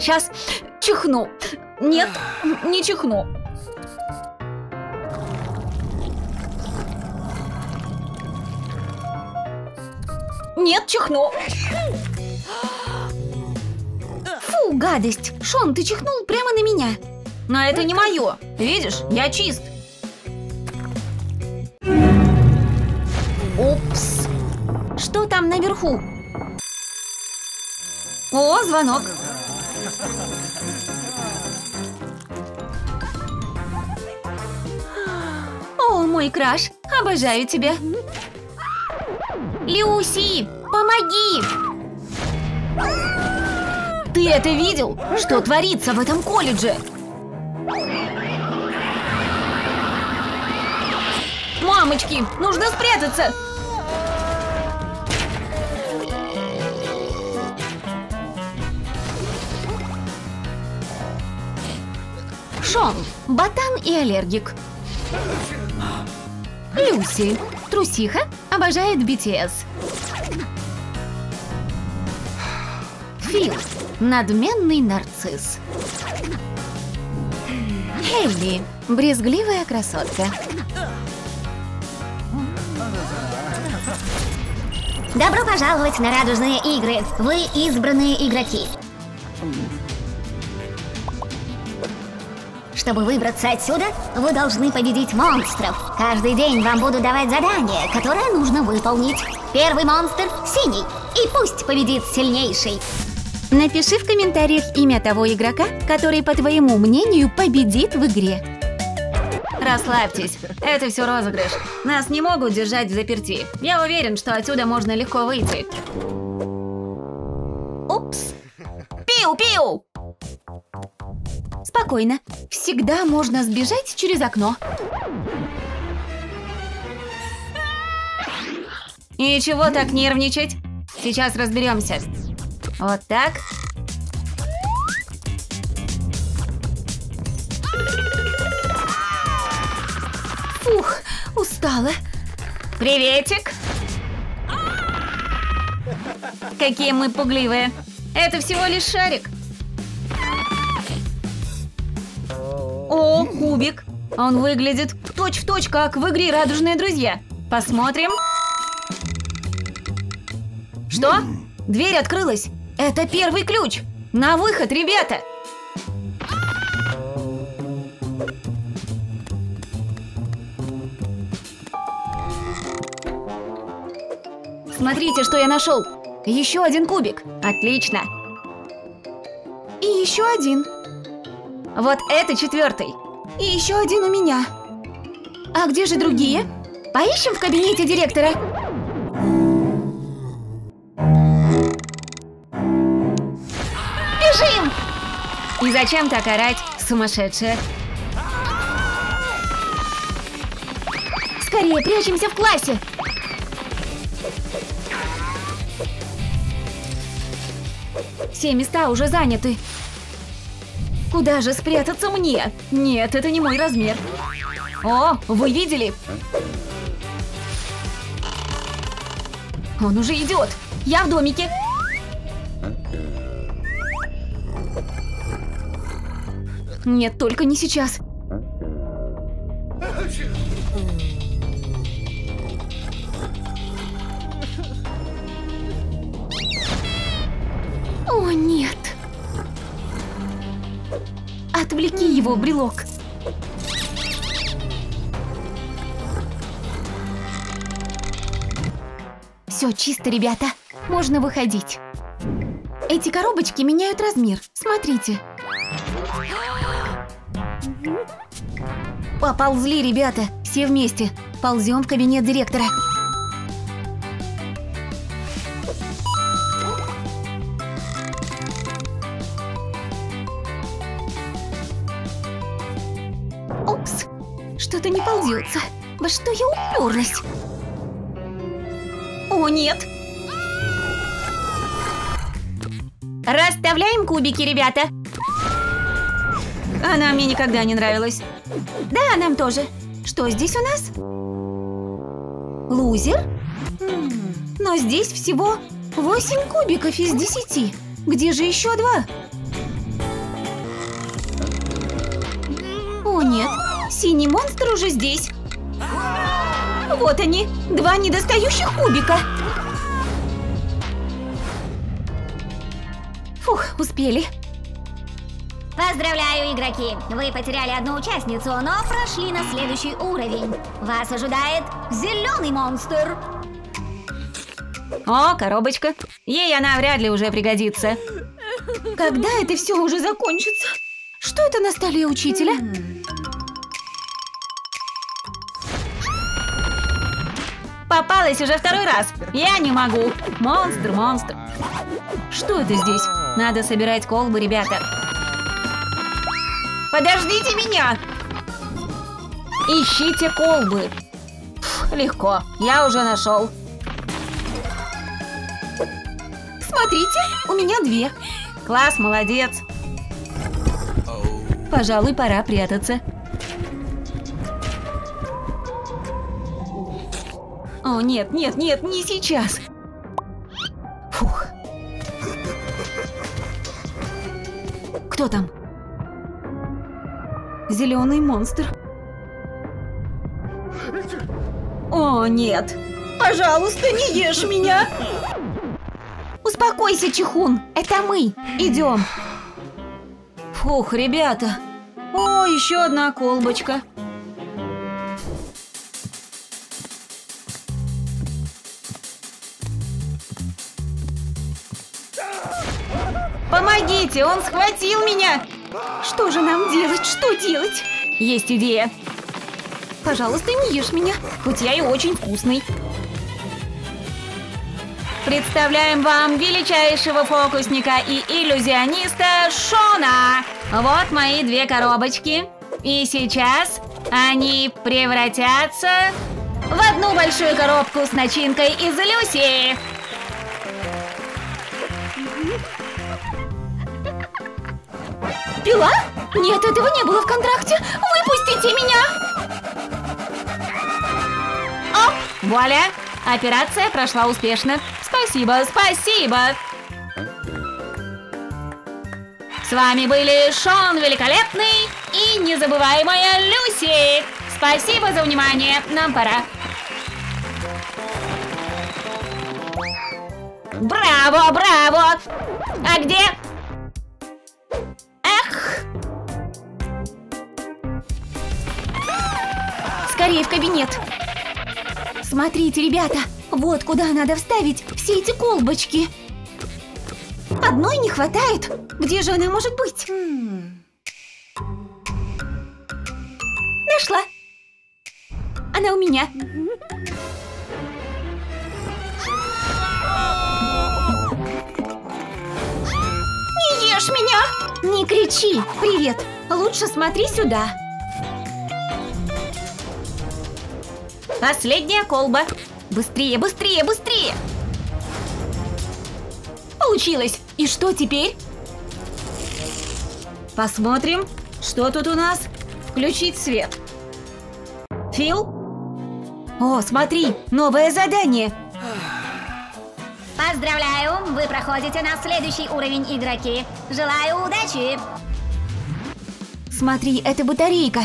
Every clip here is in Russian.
Сейчас чихну. Нет, не чихну. Нет, чихну. Фу, гадость. Шон, ты чихнул прямо на меня. Но это не мое. Видишь, я чист. Упс. Что там наверху? О, звонок. О, мой краш, обожаю тебя. Люси, помоги! Ты это видел? Что творится в этом колледже? Мамочки, нужно спрятаться! Шон, ботан и аллергик. Люси, трусиха, обожает BTS. Фил, надменный нарцисс. Элли, брезгливая красотка. Добро пожаловать на радужные игры. Вы избранные игроки. Чтобы выбраться отсюда, вы должны победить монстров. Каждый день вам буду давать задание, которое нужно выполнить. Первый монстр – синий, и пусть победит сильнейший. Напиши в комментариях имя того игрока, который, по твоему мнению, победит в игре. Расслабьтесь, это все розыгрыш. Нас не могут держать в заперти. Я уверен, что отсюда можно легко выйти. Упс. Пиу-пиу! Спокойно. Всегда можно сбежать через окно. И чего так нервничать? Сейчас разберемся. Вот так. Фух, устала. Приветик. Какие мы пугливые. Это всего лишь шарик. О, кубик. Он выглядит точь-в-точь, как в игре «Радужные друзья». Посмотрим. Что? Дверь открылась. Это первый ключ. На выход, ребята. Смотрите, что я нашел. Еще один кубик. Отлично. И еще один. Вот это четвертый. И еще один у меня. А где же другие? Поищем в кабинете директора. Бежим! И зачем так орать, сумасшедшая? Скорее прячемся в классе. Все места уже заняты. Куда же спрятаться мне? Нет, это не мой размер. О, вы видели? Он уже идет. Я в домике. Нет, только не сейчас. О, нет. Отвлеки его, брелок. Все чисто, ребята. Можно выходить. Эти коробочки меняют размер. Смотрите. Поползли, ребята. Все вместе. Ползем в кабинет директора. Упс. Что-то не ползется. Во что я уперлась? О, нет. Расставляем кубики, ребята. Она мне никогда не нравилась. Да, нам тоже. Что здесь у нас? Лузер? Но здесь всего 8 кубиков из 10. Где же еще 2? нет, синий монстр уже здесь. Вот они, 2 недостающих кубика. Фух, успели. Поздравляю, игроки! Вы потеряли одну участницу, но прошли на следующий уровень. Вас ожидает зеленый монстр. О, коробочка. Ей она вряд ли уже пригодится. Когда это все уже закончится? Что это на столе учителя? Попалась уже 2-й раз. Я не могу. Монстр. Что это здесь? Надо собирать колбы, ребята. Подождите меня! Ищите колбы. Легко, я уже нашел. Смотрите, у меня 2. Класс, молодец. Пожалуй, пора прятаться. О, нет, не сейчас. Фух. Кто там? Зеленый монстр. О, нет. Пожалуйста, не ешь меня. Успокойся, Чихун. Это мы. Идем. Фух, ребята. О, еще одна колбочка. Помогите, он схватил меня. Что же нам делать? Что делать? Есть идея. Пожалуйста, не ешь меня, хоть я и очень вкусный. Представляем вам величайшего фокусника и иллюзиониста Шона. Вот мои 2 коробочки. И сейчас они превратятся в одну большую коробку с начинкой из Люси. Пила? Нет, этого не было в контракте. Выпустите меня! Оп! Вуаля! Операция прошла успешно. Спасибо. С вами были Шон Великолепный и незабываемая Люси. Спасибо за внимание. Нам пора. Браво! А где? Эх! Скорее в кабинет. Смотрите, ребята, вот куда надо вставить все эти колбочки. Одной не хватает. Где же она может быть? Нашла. Она у меня. Не ешь меня! Не кричи. Привет. Лучше смотри сюда. Последняя колба. Быстрее! Получилось! И что теперь? Посмотрим, что тут у нас. Включить свет. Фил? О, смотри, новое задание. Поздравляю, вы проходите на следующий уровень, игроки. Желаю удачи. Смотри, это батарейка.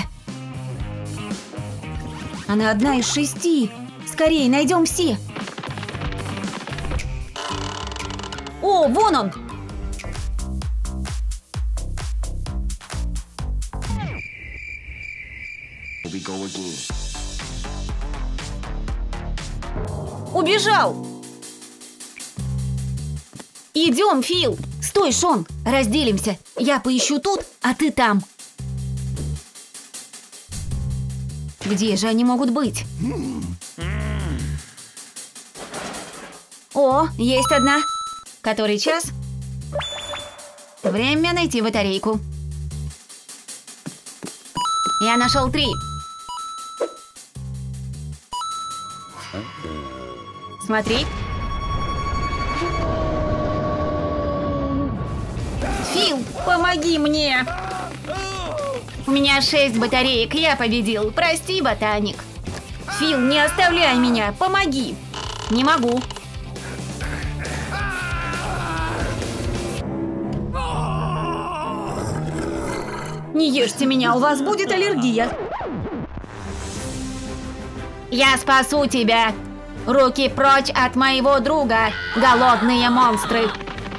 Она одна из 6. Скорее, найдем все. О, вон он! Убежал! Идем, Фил! Стой, Шон! Разделимся. Я поищу тут, а ты там. Где же они могут быть? О, есть одна. Который час? Время найти батарейку. Я нашел 3. Смотри. Фил, помоги мне! У меня 6 батареек, я победил. Прости, ботаник. Фил, не оставляй меня, помоги. Не могу. Не ешьте меня, у вас будет аллергия. Я спасу тебя. Руки прочь от моего друга, голодные монстры.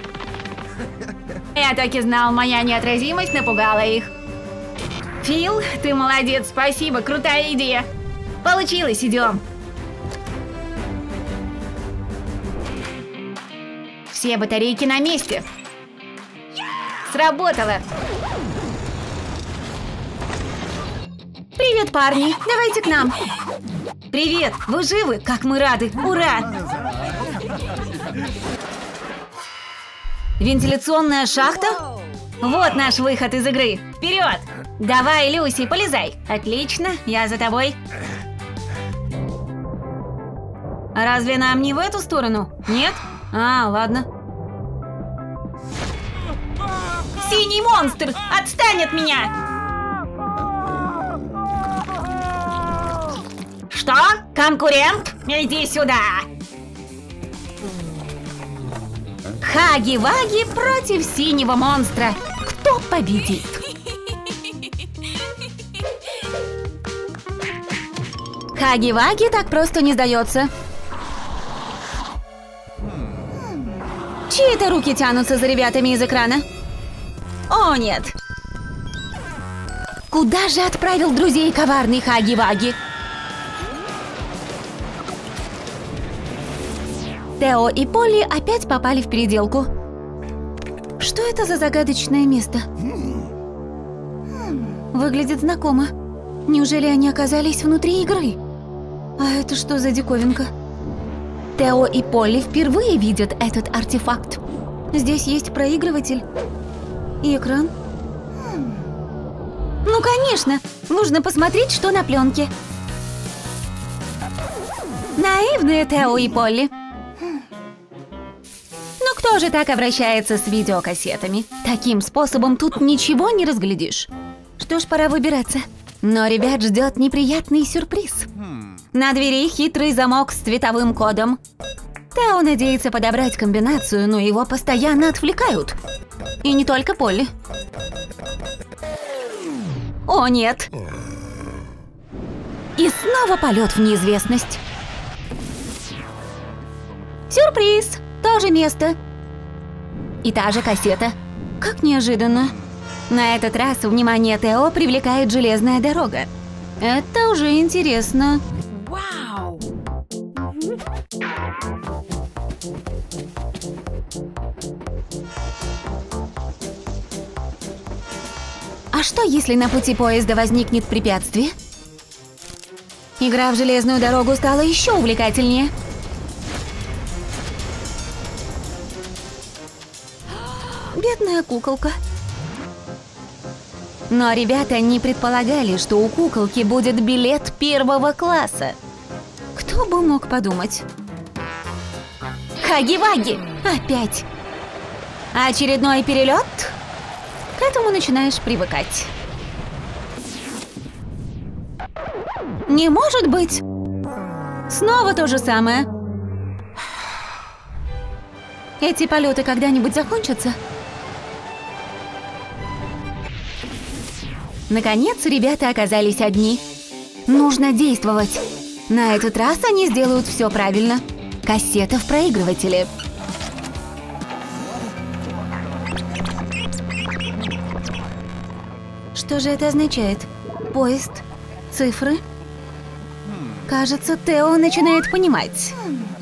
Я так и знал, моя неотразимость напугала их. Фил, ты молодец, спасибо, крутая идея. Получилось, идем. Все батарейки на месте. Сработало. Привет, парни, давайте к нам. Привет, вы живы? Как мы рады, ура! Вентиляционная шахта? Вот наш выход из игры. Вперед! Давай, Люси, полезай. Отлично, я за тобой. Разве нам не в эту сторону? Нет? А, ладно. Синий монстр! Отстань от меня! Что? Конкурент? Иди сюда! Хаги-Ваги против синего монстра. Кто победит? Хаги-Ваги так просто не сдается. Чьи-то руки тянутся за ребятами из экрана. О, нет. Куда же отправил друзей коварный Хаги-Ваги? Тео и Полли опять попали в переделку. Что это за загадочное место? Выглядит знакомо. Неужели они оказались внутри игры? А это что за диковинка? Тео и Полли впервые видят этот артефакт. Здесь есть проигрыватель и экран. Ну, конечно, нужно посмотреть, что на пленке. Наивные Тео и Полли. Ну, кто же так обращается с видеокассетами? Таким способом тут ничего не разглядишь. Что ж, пора выбираться. Но ребят ждет неприятный сюрприз. На двери хитрый замок с цветовым кодом. Тео надеется подобрать комбинацию, но его постоянно отвлекают. И не только Полли. О, нет. И снова полет в неизвестность. Сюрприз! То же место. И та же кассета. Как неожиданно. На этот раз внимание Тео привлекает железная дорога. Это уже интересно. Вау! А что, если на пути поезда возникнет препятствие? Игра в железную дорогу стала еще увлекательнее. Бедная куколка. Но ребята не предполагали, что у куколки будет билет первого класса. Кто бы мог подумать? Хаги-Ваги! Опять! Очередной перелет? К этому начинаешь привыкать. Не может быть! Снова то же самое. Эти полеты когда-нибудь закончатся? Наконец, ребята оказались одни. Нужно действовать. На этот раз они сделают все правильно. Кассета в проигрывателе. Что же это означает? Поезд? Цифры? Кажется, Тео начинает понимать.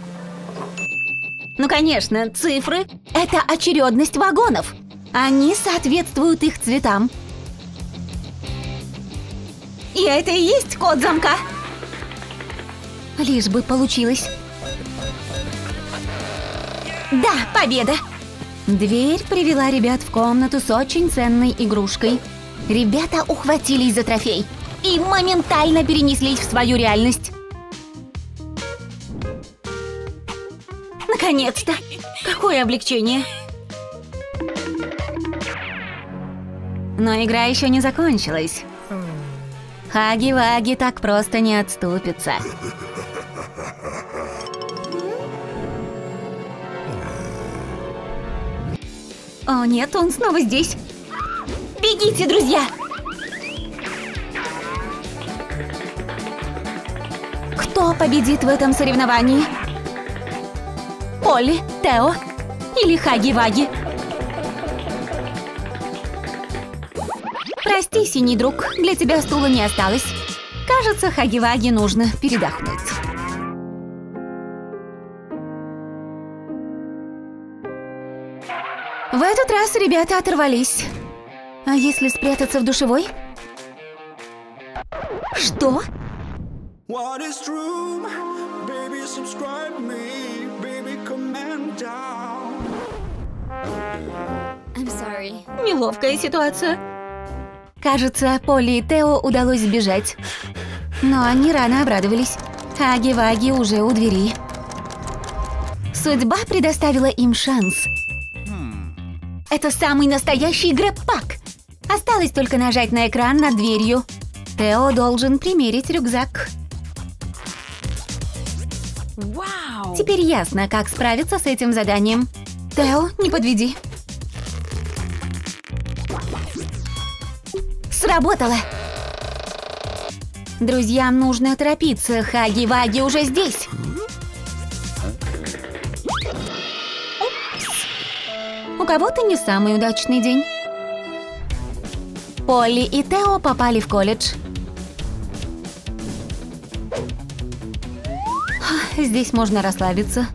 Ну, конечно, цифры – это очередность вагонов. Они соответствуют их цветам. И это и есть код замка. Лишь бы получилось. Да, победа! Дверь привела ребят в комнату с очень ценной игрушкой. Ребята ухватились за трофей и моментально перенеслись в свою реальность. Наконец-то! Какое облегчение! Но игра еще не закончилась. Хаги-Ваги так просто не отступится. О нет, он снова здесь. Бегите, друзья! Кто победит в этом соревновании? Полли, Тео или Хаги-Ваги? Прости, синий друг, для тебя стула не осталось. Кажется, Хаги-Ваги нужно передохнуть. В этот раз ребята оторвались. А если спрятаться в душевой? Что? What is true? Baby, subscribe me. Baby, comment down. I'm sorry. Неловкая ситуация. Кажется, Полли и Тео удалось сбежать. Но они рано обрадовались. Хаги-Ваги уже у двери. Судьба предоставила им шанс. Это самый настоящий грэб-пак. Осталось только нажать на экран над дверью. Тео должен примерить рюкзак. Вау! Теперь ясно, как справиться с этим заданием. Тео, не подведи. Сработало! Друзьям нужно торопиться. Хаги-Ваги уже здесь. У кого-то не самый удачный день. Полли и Тео попали в колледж. Здесь можно расслабиться.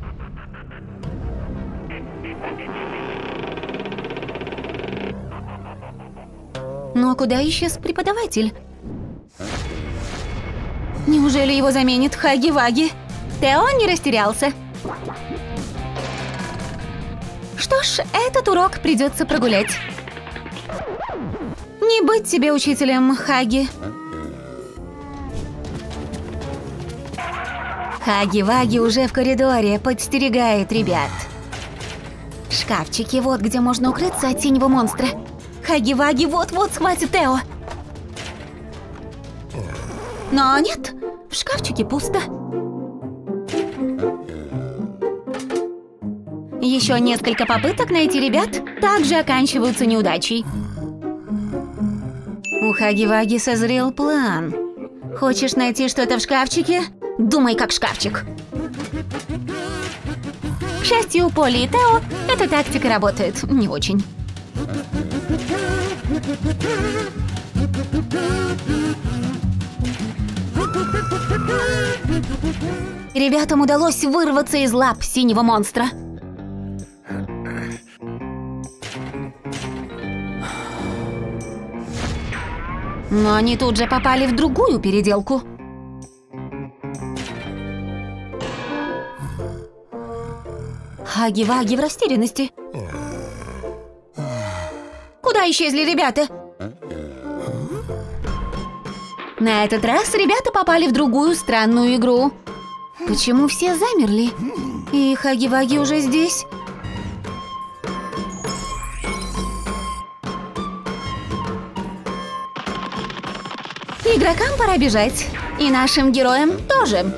Ну а куда исчез преподаватель? Неужели его заменит Хаги-Ваги? Тео не растерялся. Что ж, этот урок придется прогулять. Не быть тебе учителем, Хаги. Хаги-Ваги уже в коридоре подстерегает ребят. Шкафчики, вот где можно укрыться от синего монстра. Хаги-Ваги вот-вот схватит Тео. Но нет, в шкафчике пусто. Еще несколько попыток найти ребят также оканчиваются неудачей. У Хаги-Ваги созрел план. Хочешь найти что-то в шкафчике? Думай как шкафчик. К счастью, у Полли и Тео эта тактика работает не очень. Ребятам удалось вырваться из лап синего монстра. Но они тут же попали в другую переделку. Хаги-Ваги в растерянности. Куда исчезли ребята? На этот раз ребята попали в другую странную игру. Почему все замерли? И Хаги-Ваги уже здесь? Игрокам пора бежать. И нашим героям тоже.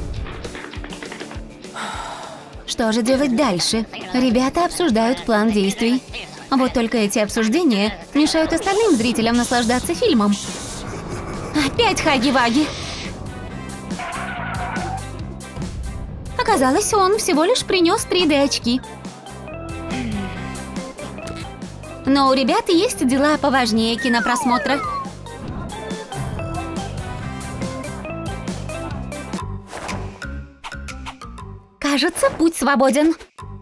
Что же делать дальше? Ребята обсуждают план действий. Вот только эти обсуждения мешают остальным зрителям наслаждаться фильмом. Опять Хаги-Ваги. Оказалось, он всего лишь принес 3D-очки. Но у ребят есть дела поважнее кинопросмотра. Кажется, путь свободен.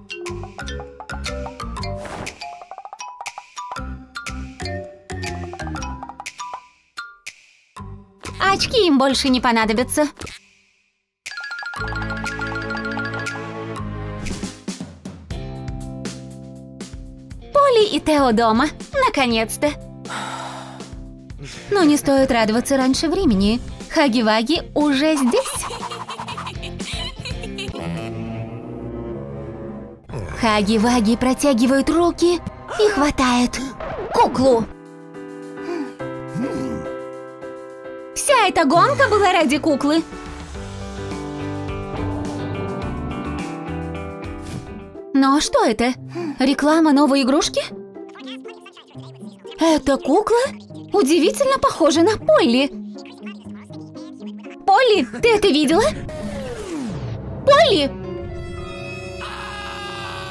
Очки им больше не понадобятся. Полли и Тео дома. Наконец-то. Но не стоит радоваться раньше времени. Хаги-Ваги уже здесь. Хаги-Ваги протягивают руки и хватает куклу. Вся эта гонка была ради куклы. Но что это? Реклама новой игрушки? Эта кукла удивительно похожа на Полли. Полли, ты это видела? Полли!